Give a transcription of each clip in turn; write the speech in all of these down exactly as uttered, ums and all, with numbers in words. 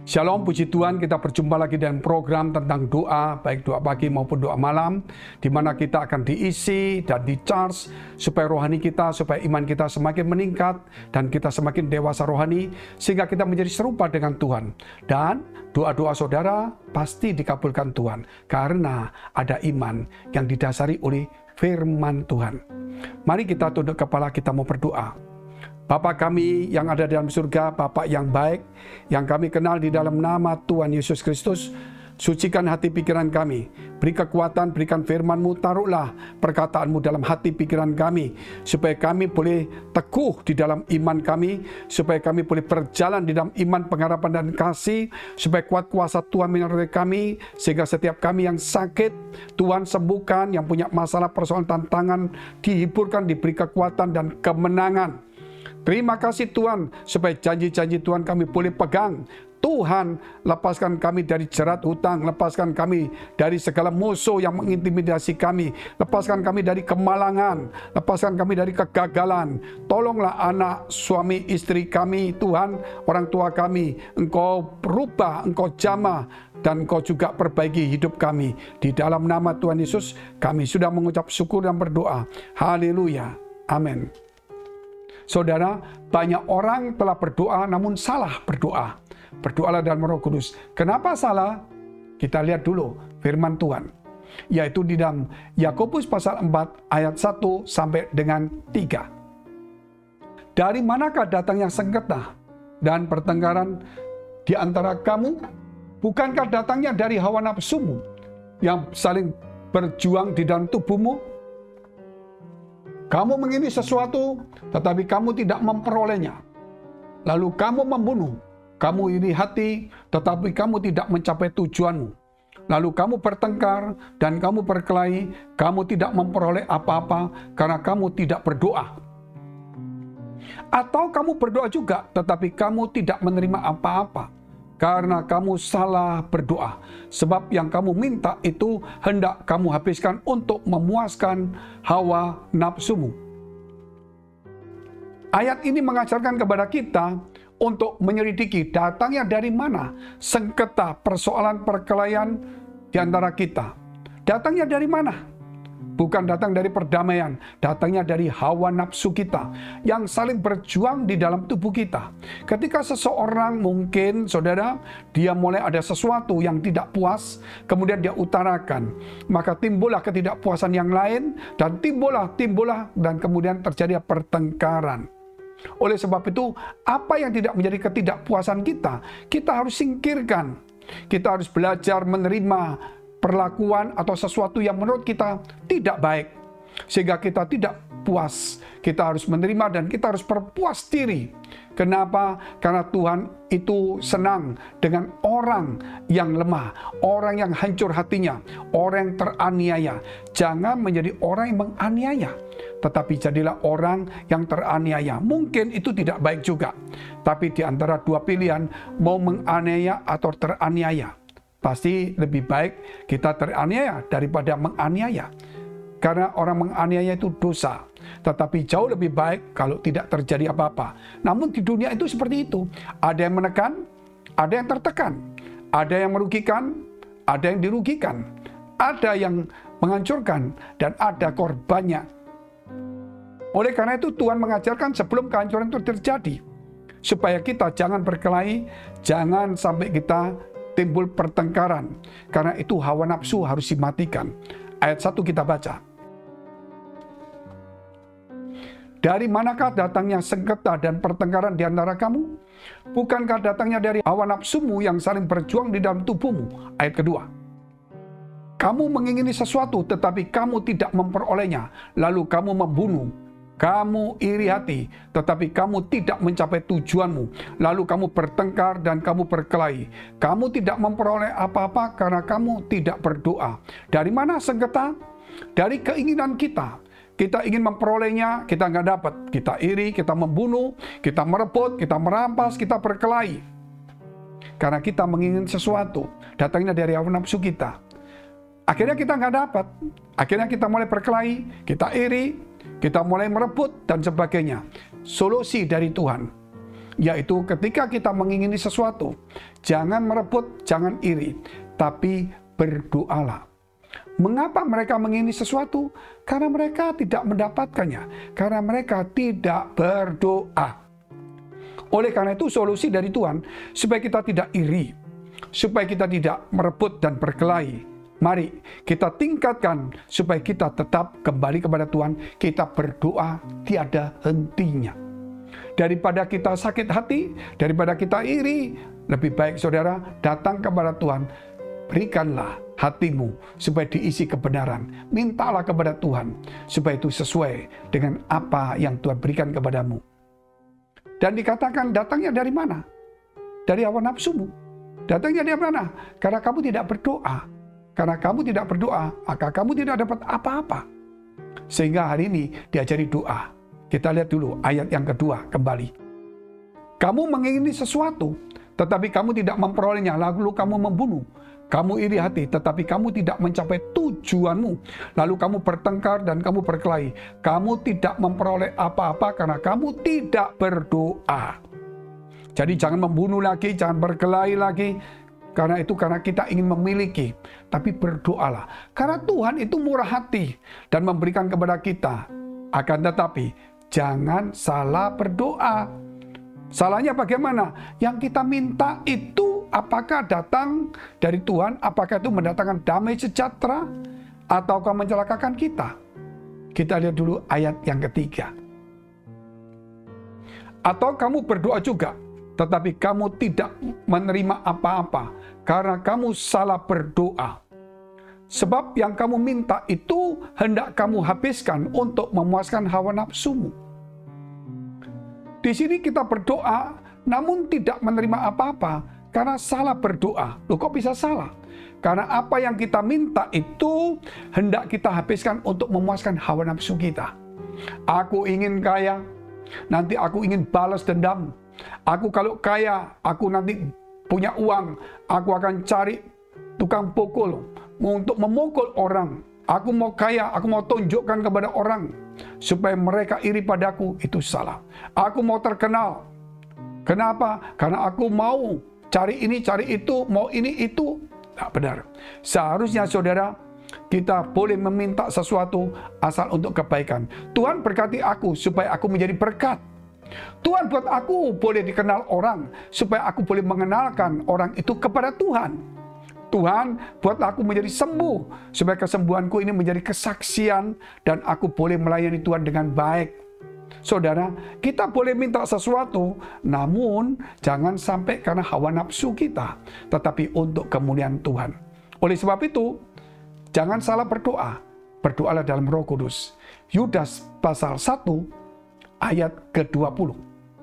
Shalom, puji Tuhan, kita berjumpa lagi dengan program tentang doa, baik doa pagi maupun doa malam, di mana kita akan diisi dan di-charge supaya rohani kita, supaya iman kita semakin meningkat, dan kita semakin dewasa rohani, sehingga kita menjadi serupa dengan Tuhan. Dan doa-doa saudara pasti dikabulkan Tuhan, karena ada iman yang didasari oleh firman Tuhan. Mari kita tunduk kepala, kita mau berdoa. Bapa kami yang ada dalam surga, Bapa yang baik, yang kami kenal di dalam nama Tuhan Yesus Kristus, sucikan hati pikiran kami, beri kekuatan, berikan firman-Mu, taruhlah perkataan-Mu dalam hati pikiran kami, supaya kami boleh teguh di dalam iman kami, supaya kami boleh berjalan di dalam iman, pengharapan, dan kasih, supaya kuat kuasa Tuhan menyertai kami, sehingga setiap kami yang sakit, Tuhan sembuhkan, yang punya masalah, persoalan, tantangan, dihiburkan, diberi kekuatan dan kemenangan. Terima kasih Tuhan, supaya janji-janji Tuhan kami boleh pegang. Tuhan, lepaskan kami dari jerat hutang, lepaskan kami dari segala musuh yang mengintimidasi kami, lepaskan kami dari kemalangan, lepaskan kami dari kegagalan. Tolonglah anak, suami, istri kami, Tuhan, orang tua kami, Engkau rubah, Engkau jamah, dan Engkau juga perbaiki hidup kami. Di dalam nama Tuhan Yesus, kami sudah mengucap syukur dan berdoa. Haleluya. Amin. Saudara, banyak orang telah berdoa namun salah berdoa. Berdoalah dalam Roh Kudus. Kenapa salah? Kita lihat dulu firman Tuhan, yaitu di dalam Yakobus pasal empat ayat satu sampai dengan tiga. Dari manakah datangnya sengketa dan pertengkaran di antara kamu? Bukankah datangnya dari hawa nafsumu yang saling berjuang di dalam tubuhmu? Kamu mengingini sesuatu, tetapi kamu tidak memperolehnya. Lalu kamu membunuh. Kamu iri hati, tetapi kamu tidak mencapai tujuanmu. Lalu kamu bertengkar dan kamu berkelahi. Kamu tidak memperoleh apa-apa karena kamu tidak berdoa. Atau kamu berdoa juga, tetapi kamu tidak menerima apa-apa karena kamu salah berdoa. Sebab yang kamu minta itu hendak kamu habiskan untuk memuaskan hawa nafsumu. Ayat ini mengajarkan kepada kita untuk menyelidiki datangnya dari mana sengketa, persoalan, perkelahian di antara kita. Datangnya dari mana? Bukan datang dari perdamaian, datangnya dari hawa nafsu kita yang saling berjuang di dalam tubuh kita. Ketika seseorang mungkin, saudara, dia mulai ada sesuatu yang tidak puas, kemudian dia utarakan, maka timbullah ketidakpuasan yang lain, dan timbullah, timbullah, dan kemudian terjadi pertengkaran. Oleh sebab itu, apa yang tidak menjadi ketidakpuasan kita, kita harus singkirkan. Kita harus belajar menerima perlakuan atau sesuatu yang menurut kita tidak baik, sehingga kita tidak puas. Kita harus menerima dan kita harus berpuas diri. Kenapa? Karena Tuhan itu senang dengan orang yang lemah, orang yang hancur hatinya, orang yang teraniaya. Jangan menjadi orang yang menganiaya, tetapi jadilah orang yang teraniaya. Mungkin itu tidak baik juga, tapi di antara dua pilihan, mau menganiaya atau teraniaya, pasti lebih baik kita teraniaya daripada menganiaya. Karena orang menganiaya itu dosa. Tetapi jauh lebih baik kalau tidak terjadi apa-apa. Namun di dunia itu seperti itu. Ada yang menekan, ada yang tertekan. Ada yang merugikan, ada yang dirugikan. Ada yang menghancurkan, dan ada korbannya. Oleh karena itu Tuhan mengajarkan sebelum kehancuran itu terjadi, supaya kita jangan berkelahi, jangan sampai kita timbul pertengkaran, karena itu hawa nafsu harus dimatikan. Ayat satu kita baca. Dari manakah datangnya sengketa dan pertengkaran di antara kamu? Bukankah datangnya dari hawa nafsumu yang saling berjuang di dalam tubuhmu? Ayat kedua. Kamu mengingini sesuatu tetapi kamu tidak memperolehnya, lalu kamu membunuh. Kamu iri hati, tetapi kamu tidak mencapai tujuanmu. Lalu kamu bertengkar dan kamu berkelahi. Kamu tidak memperoleh apa-apa karena kamu tidak berdoa. Dari mana sengketa? Dari keinginan kita. Kita ingin memperolehnya, kita nggak dapat. Kita iri, kita membunuh, kita merebut, kita merampas, kita berkelahi. Karena kita menginginkan sesuatu, datangnya dari hawa nafsu kita. Akhirnya kita nggak dapat. Akhirnya kita mulai berkelahi, kita iri, kita mulai merebut, dan sebagainya. Solusi dari Tuhan. yaitu ketika kita mengingini sesuatu, jangan merebut, jangan iri, tapi berdoalah. Mengapa mereka mengingini sesuatu? Karena mereka tidak mendapatkannya, karena mereka tidak berdoa. Oleh karena itu solusi dari Tuhan, supaya kita tidak iri, supaya kita tidak merebut dan berkelahi, mari kita tingkatkan supaya kita tetap kembali kepada Tuhan, kita berdoa tiada hentinya. Daripada kita sakit hati, daripada kita iri, lebih baik saudara datang kepada Tuhan, berikanlah hatimu supaya diisi kebenaran. Mintalah kepada Tuhan supaya itu sesuai dengan apa yang Tuhan berikan kepadamu. Dan dikatakan datangnya dari mana? Dari hawa nafsumu. Datangnya dari mana? Karena kamu tidak berdoa. Karena kamu tidak berdoa, maka kamu tidak dapat apa-apa. Sehingga hari ini diajari doa. Kita lihat dulu ayat yang kedua kembali. Kamu mengingini sesuatu, tetapi kamu tidak memperolehnya, lalu kamu membunuh. Kamu iri hati, tetapi kamu tidak mencapai tujuanmu. Lalu kamu bertengkar dan kamu berkelahi. Kamu tidak memperoleh apa-apa karena kamu tidak berdoa. Jadi jangan membunuh lagi, jangan berkelahi lagi. Karena itu karena kita ingin memiliki. Tapi berdoalah. Karena Tuhan itu murah hati dan memberikan kepada kita. Akan tetapi jangan salah berdoa. Salahnya bagaimana? Yang kita minta itu apakah datang dari Tuhan? Apakah itu mendatangkan damai sejahtera? Ataukah mencelakakan kita? Kita lihat dulu ayat yang ketiga. Atau kamu berdoa juga, tetapi kamu tidak menerima apa-apa, karena kamu salah berdoa. Sebab yang kamu minta itu hendak kamu habiskan untuk memuaskan hawa nafsumu. Di sini kita berdoa, namun tidak menerima apa-apa, karena salah berdoa. Loh, kok bisa salah? Karena apa yang kita minta itu hendak kita habiskan untuk memuaskan hawa nafsu kita. Aku ingin kaya, nanti aku ingin balas dendam. Aku kalau kaya, aku nanti punya uang, aku akan cari tukang pukul untuk memukul orang. Aku mau kaya, aku mau tunjukkan kepada orang supaya mereka iri padaku. Itu salah. Aku mau terkenal. Kenapa? Karena aku mau cari ini, cari itu, mau ini, itu. Tidak benar. Seharusnya saudara, kita boleh meminta sesuatu asal untuk kebaikan. Tuhan berkati aku supaya aku menjadi berkat. Tuhan buat aku boleh dikenal orang supaya aku boleh mengenalkan orang itu kepada Tuhan. Tuhan buat aku menjadi sembuh supaya kesembuhanku ini menjadi kesaksian dan aku boleh melayani Tuhan dengan baik. Saudara, kita boleh minta sesuatu, namun jangan sampai karena hawa nafsu kita, tetapi untuk kemuliaan Tuhan. Oleh sebab itu, jangan salah berdoa. Berdoalah dalam Roh Kudus. Yudas pasal satu ayat ke dua puluh.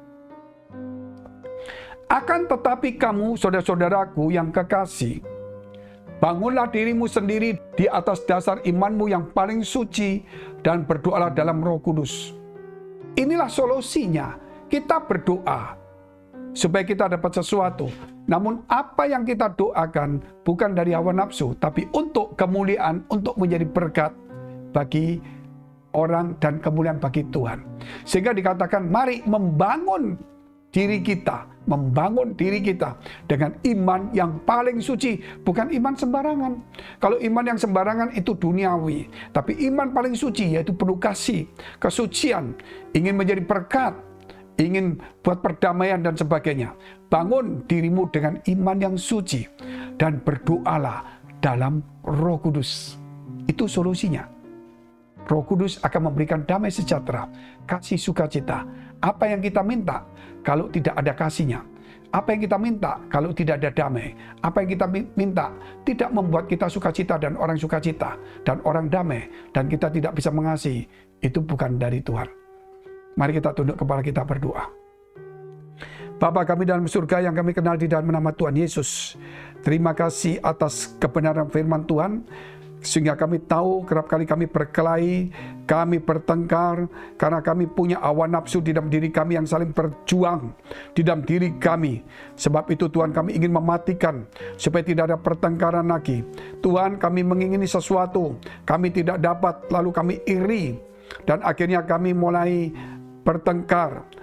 Akan tetapi kamu, saudara-saudaraku yang kekasih, bangunlah dirimu sendiri di atas dasar imanmu yang paling suci dan berdoalah dalam Roh Kudus. Inilah solusinya. Kita berdoa supaya kita dapat sesuatu. Namun apa yang kita doakan bukan dari hawa nafsu, tapi untuk kemuliaan, untuk menjadi berkat bagi orang dan kemuliaan bagi Tuhan. Sehingga dikatakan mari membangun diri kita, membangun diri kita dengan iman yang paling suci, bukan iman sembarangan. Kalau iman yang sembarangan itu duniawi, tapi iman paling suci yaitu penuh kasih, kesucian, ingin menjadi berkat, ingin buat perdamaian dan sebagainya. Bangun dirimu dengan iman yang suci dan berdoalah dalam Roh Kudus. Itu solusinya. Roh Kudus akan memberikan damai sejahtera, kasih sukacita. Apa yang kita minta kalau tidak ada kasihnya? Apa yang kita minta kalau tidak ada damai? Apa yang kita minta tidak membuat kita sukacita dan orang sukacita dan orang damai dan kita tidak bisa mengasihi? Itu bukan dari Tuhan. Mari kita tunduk kepala kita berdoa. Bapa kami dalam surga yang kami kenal di dalam nama Tuhan Yesus. Terima kasih atas kebenaran firman Tuhan. Sehingga kami tahu kerap kali kami berkelahi, kami bertengkar, karena kami punya hawa nafsu di dalam diri kami yang saling berjuang di dalam diri kami. Sebab itu Tuhan kami ingin mematikan, supaya tidak ada pertengkaran lagi. Tuhan kami mengingini sesuatu, kami tidak dapat, lalu kami iri. Dan akhirnya kami mulai bertengkar.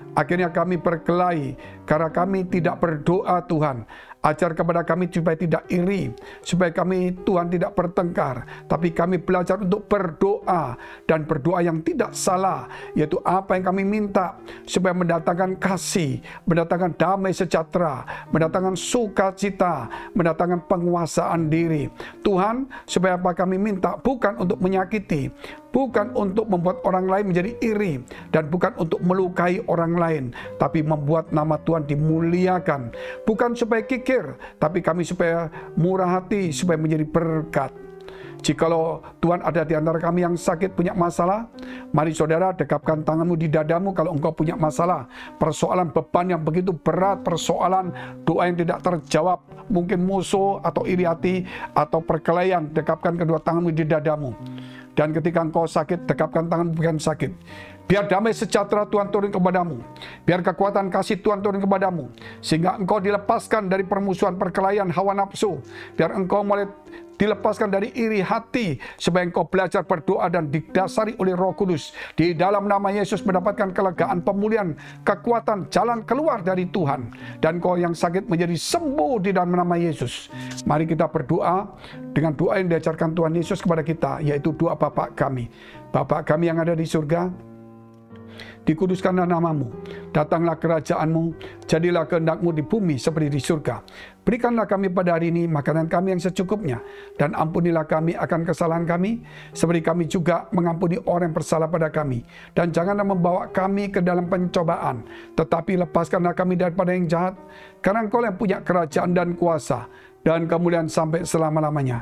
Akhirnya kami berkelahi karena kami tidak berdoa Tuhan. Ajar kepada kami supaya tidak iri, supaya kami Tuhan tidak bertengkar, tapi kami belajar untuk berdoa dan berdoa yang tidak salah, yaitu apa yang kami minta supaya mendatangkan kasih, mendatangkan damai sejahtera, mendatangkan sukacita, mendatangkan penguasaan diri. Tuhan, supaya apa kami minta bukan untuk menyakiti, bukan untuk membuat orang lain menjadi iri, dan bukan untuk melukai orang lain, tapi membuat nama Tuhan dimuliakan. Bukan supaya kikir, tapi kami supaya murah hati, supaya menjadi berkat. Jikalau Tuhan ada di antara kami yang sakit, punya masalah, mari saudara dekapkan tanganmu di dadamu kalau engkau punya masalah. Persoalan beban yang begitu berat, persoalan doa yang tidak terjawab, mungkin musuh atau iri hati atau perkelahian, dekapkan kedua tanganmu di dadamu. Dan ketika engkau sakit, dekapkan tangan bukan sakit. Biar damai sejahtera Tuhan turun kepadamu. Biar kekuatan kasih Tuhan turun kepadamu. Sehingga engkau dilepaskan dari permusuhan perkelahian hawa nafsu. Biar engkau mulai dilepaskan dari iri hati. Supaya engkau belajar berdoa dan didasari oleh Roh Kudus. Di dalam nama Yesus mendapatkan kelegaan, pemulihan, kekuatan, jalan keluar dari Tuhan. Dan engkau yang sakit menjadi sembuh di dalam nama Yesus. Mari kita berdoa dengan doa yang diajarkan Tuhan Yesus kepada kita. Yaitu doa Bapa kami. Bapa kami yang ada di surga, dikuduskanlah namamu, datanglah kerajaanmu, jadilah kehendakmu di bumi seperti di surga. Berikanlah kami pada hari ini makanan kami yang secukupnya, dan ampunilah kami akan kesalahan kami, seperti kami juga mengampuni orang yang bersalah pada kami. Dan janganlah membawa kami ke dalam pencobaan, tetapi lepaskanlah kami daripada yang jahat, karena Engkau yang punya kerajaan dan kuasa, dan kemuliaan sampai selama-lamanya.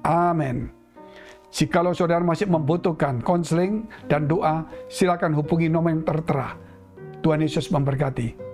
Amin. Jikalau saudara masih membutuhkan konseling dan doa, silakan hubungi nomor yang tertera. Tuhan Yesus memberkati.